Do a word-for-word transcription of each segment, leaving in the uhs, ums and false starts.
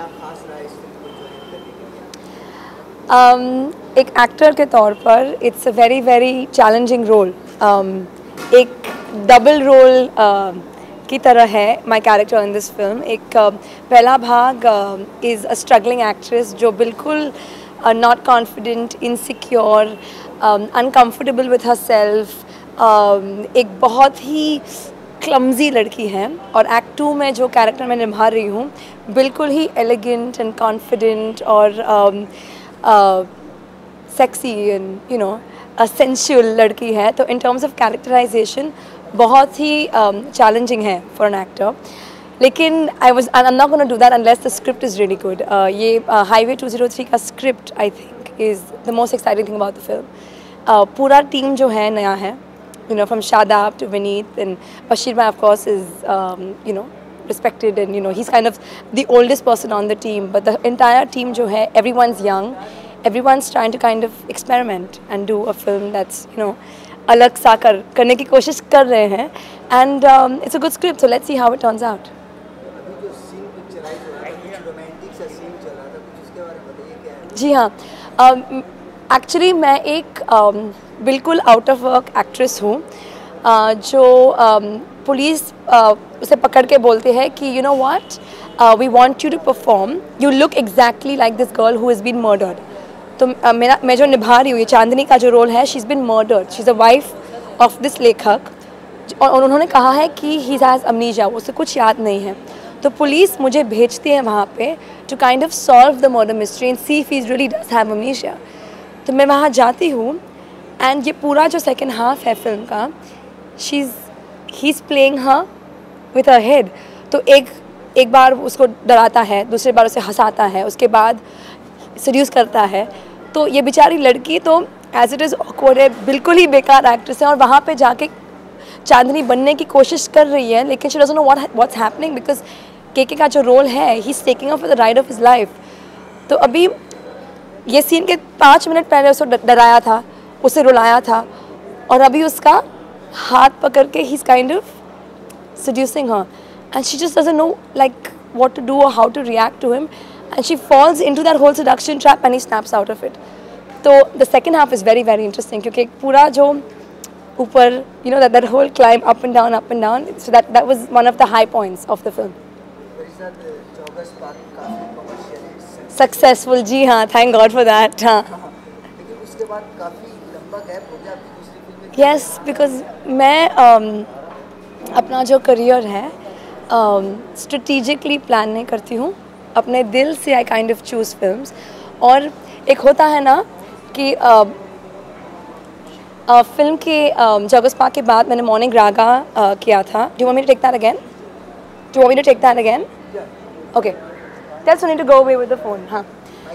क्या खास रहा इस फिल्म को ज्वाइन करने के लिए? um, एक एक्टर के तौर पर it's a very very challenging role. एक डबल रोल uh, की तरह है my character in this film. एक uh, पहला भाग इज़ अ स्ट्रगलिंग एक्ट्रेस जो बिल्कुल not confident, insecure, uncomfortable with herself, एक बहुत ही क्लमजी लड़की है. और एक्ट टू में जो कैरेक्टर मैं निभा रही हूँ बिल्कुल ही एलिगेंट एंड कॉन्फिडेंट और sexy and you know sensual लड़की है. तो इन टर्म्स ऑफ कैरेक्टराइजेशन बहुत ही चैलेंजिंग um, है फॉर एन एक्टर. लेकिन I was I am not gonna do that unless the script is really good. ये highway two zero three का script I think is the most exciting thing about the film. पूरा team जो है नया है, you know, from Shadab to Vineet, and Bashir Bhai of course is um, you know, respected, and you know, he's kind of the oldest person on the team, but the entire team jo hai, everyone's young, everyone's trying to kind of experiment and do a film that's, you know, alag sa kar karne ki koshish kar rahe hain, and um, it's a good script, so let's see how it turns out. अभी जो scene picturise हो रहा है कुछ romantic सा scene चल रहा था, कुछ उसके बारे में बताइए क्या है? जी हाँ, एक्चुअली मैं एक um, बिल्कुल आउट ऑफ वर्क एक्ट्रेस हूँ uh, जो um, पुलिस uh, उसे पकड़ के बोलते हैं कि you know what, we want you to perform, you look exactly like this girl who is been murdered. तो uh, मेरा मैं जो निभा रही हूँ, ये चांदनी का जो रोल है, she is been murdered, she is a wife of this लेखक, और उन्होंने कहा है कि ही हैज़ अमनीजा, उसे कुछ याद नहीं है. तो पुलिस मुझे भेजती है वहाँ पे to kind of solve the murder mystery and see if he really does have amnesia. तो मैं वहाँ जाती हूँ एंड ये पूरा जो सेकेंड हाफ है फिल्म का, she is he is playing her with her head. तो एक एक बार उसको डराता है, दूसरी बार उसे हंसाता है, उसके बाद सड्यूस करता है. तो ये बेचारी लड़की तो एज इट इज़ ऑकवर्ड है, बिल्कुल ही बेकार एक्ट्रेस है, और वहाँ पे जाके चांदनी बनने की कोशिश कर रही है, लेकिन she doesn't know what what's happening because KK का जो रोल है, he is taking off the ride of his life. तो अभी ये सीन के पाँच मिनट पहले उसको डराया था, उसे रुलाया था, और अभी उसका हाथ पकड़ के he is kind of seducing her, and she just doesn't know like what to do or how to react to him, and she falls into that whole seduction trap and he snaps out of it. So the second half is very very interesting क्योंकि पूरा जो ऊपर you know that that whole climb up and down up and down, so that that was one of the high points of the film. Successful, जी हाँ, thank God for that. हाँ. लेकिन उसके बाद काफी लंबा गैप हो गया आपकी दूसरी फिल्म में. Yes, because मैं um, अपना जो करियर है स्ट्रेटिजिकली um, प्लान नहीं करती हूँ. अपने दिल से I kind of choose films. और एक होता है ना कि uh, uh, फिल्म के जगस पाक के बाद मैंने मॉर्निंग रागा uh, किया था. Do want me to take that again? Do want me to take that again? Okay, that's need to go away with the phone. हाँ,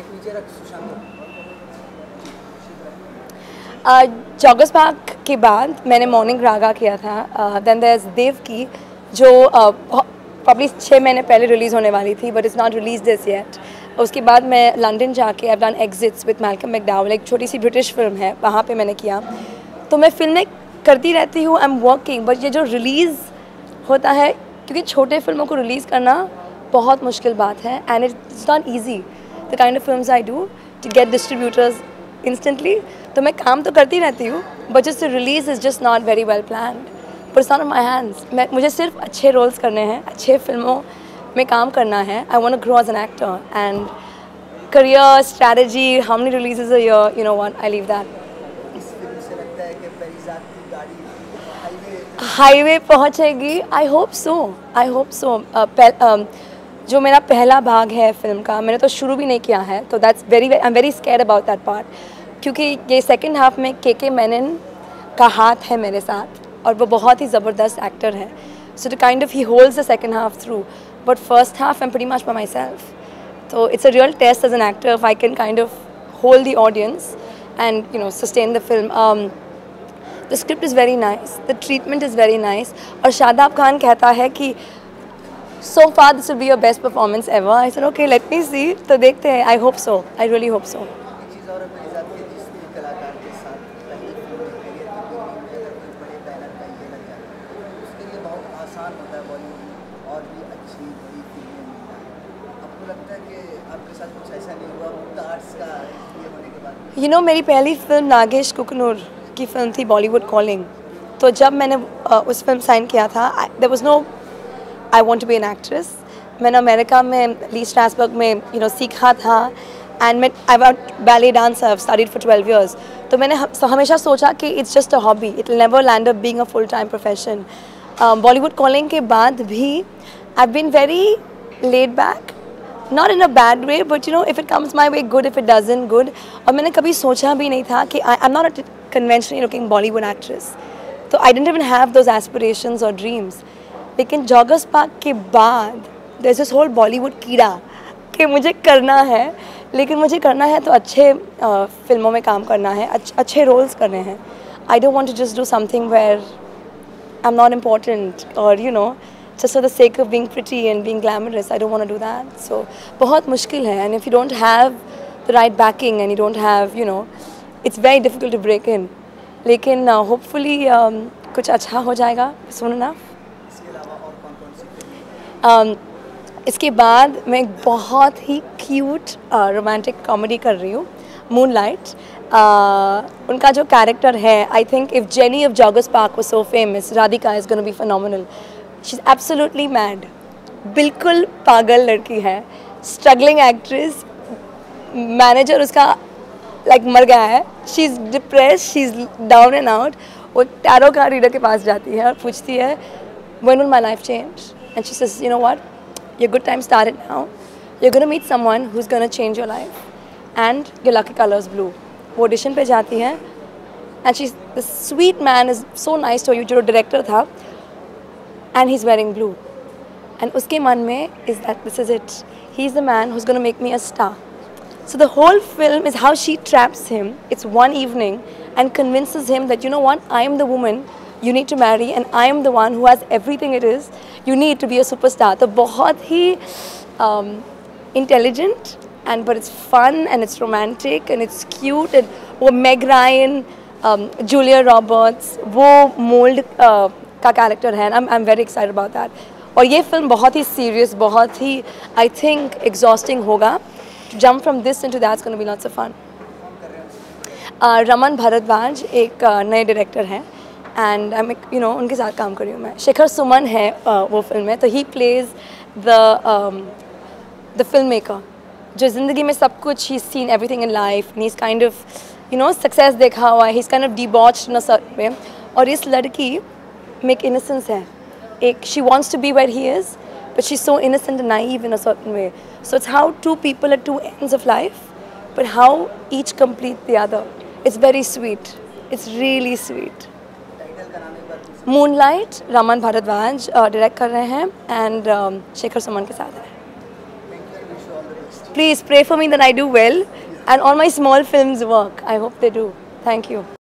जॉगस पार्क के बाद मैंने मॉर्निंग रागा किया था. देन देयर इज देव की जो प्रॉब्ली uh, छः महीने पहले रिलीज़ होने वाली थी, but it's not release this yet. उसके बाद मैं लंदन जाके I done exits with Malcolm McDowell, एक छोटी सी ब्रिटिश फिल्म है, वहाँ पे मैंने किया. तो मैं फिल्में करती रहती हूँ, आई एम वर्किंग, बट ये जो रिलीज़ होता है, क्योंकि छोटे फिल्मों को रिलीज़ करना बहुत मुश्किल बात है, and it's not easy the kind of films I do to get distributors instantly. तो मैं काम तो करती रहती हूँ, but just release is just not very well planned, but it's not in my hands. मैं मुझे सिर्फ अच्छे रोल्स करने हैं, अच्छे फिल्मों में काम करना है. I want to grow as an actor, and career strategy, how many releases a year, you know what, I leave that. Highway पहुँचेगी, I hope so, I hope so. जो मेरा पहला भाग है फिल्म का, मैंने तो शुरू भी नहीं किया है, तो that's very I am very scared about that part, क्योंकि ये सेकंड हाफ में केके मेनन का हाथ है मेरे साथ, और वो बहुत ही ज़बरदस्त एक्टर है. So to kind of he holds the second half through, but first half I am pretty much by myself. तो it's a real test as an actor if I can kind of hold the audience and you know sustain the film. The script is very nice, the treatment is very nice, और शादाब खान कहता है कि so far this will be your best performance ever. I said okay, let me see. तो देखते हैं. I hope so. I really hope so. आपको लगता है कि आपके साथ कुछ ऐसा नहीं हुआ मुक्ता आर्ट्स का ये होने के बाद? यू नो मेरी पहली फिल्म नागेश कुकनूर की फिल्म थी बॉलीवुड कॉलिंग। तो जब मैंने uh, उस फिल्म साइन किया था, there was no I want to be an actress. मैंने अमेरिका में ली स्ट्रासबर्ग में यू नो सीखा था एंड मैं I want ballet dance, I have studied for twelve years. तो मैंने हमेशा सोचा कि it's just a hobby, it will never land up being a full time profession. Bollywood calling के बाद भी I have been very laid back, not in a bad way, but you know if it comes my way good, if it doesn't good. और मैंने कभी सोचा भी नहीं था कि I am not a conventionally looking Bollywood actress, तो I didn't even have those aspirations और ड्रीम्स। लेकिन जॉगर्स पार्क के बाद there is this whole Bollywood कीड़ा कि मुझे करना है, लेकिन मुझे करना है तो अच्छे uh, फिल्मों में काम करना है, अच्छ, अच्छे रोल्स करने हैं। I don't want to just do something where I am not important और you know just for the sake of being pretty and being glamorous. I don't want to do that. So बहुत मुश्किल है, and if you don't have the right backing and you don't have, you know, it's very difficult to break in. लेकिन uh, hopefully um, कुछ अच्छा हो जाएगा soon enough. इसके अलावा और कौन-कौन सी फिल्में? um, इसके बाद मैं एक बहुत ही क्यूट रोमांटिक कॉमेडी कर रही हूँ, मूनलाइट। uh, उनका जो कैरेक्टर है, I think if Jenny of Joggers Park was so famous, Radhika is gonna be phenomenal. She is absolutely mad, बिल्कुल पागल लड़की है, स्ट्रगलिंग एक्ट्रेस, मैनेजर उसका लाइक like, मर गया है, she is depress, she is down and out. वो tarot card reader के पास जाती है और पूछती है when will my life change, and she says you know what, your good time started now, you are gonna meet someone who is gonna change your life and your lucky colour is blue. वो audition पे जाती है and she the sweet man is so nice to you, जो director था, and he's wearing blue, and uske man mein is that this is it, he's the man who's going to make me a star. So the whole film is how she traps him. It's one evening and convinces him that you know what, I am the woman you need to marry and I am the one who has everything it is you need to be a superstar. तो बहुत ही um, intelligent and but it's fun and it's romantic and it's cute and वो Meg Ryan, um, Julia Roberts, वो mold uh, का character है, I am very excited about that. और ये film बहुत ही सीरियस, बहुत ही आई थिंक एग्जॉस्टिंग होगा। To jump from this into that's gonna be lots of fun. Raman Bhardwaj एक uh, नए डायरेक्टर हैं and I am you know उनके साथ काम कर रही हूँ मैं। शेखर सुमन है uh, वो फिल्म में, तो he plays the the filmmaker जो ज़िंदगी में सब कुछ, he is seen everything in life, he is kind of you know success देखा हुआ है, he is kind of debauched in a certain way. और इस लड़की में एक इनोसेंस है, एक she wants to be where he is but she is so innocent and naive in a certain way. So it's how to people at two ends of life but how each complete the other. It's very sweet, it's really sweet. Moonlight, Raman Bhardwaj direct कर रहे हैं and Shekhar Suman के साथ है। Please pray for me that I do well and all my small films work. I hope they do. Thank you.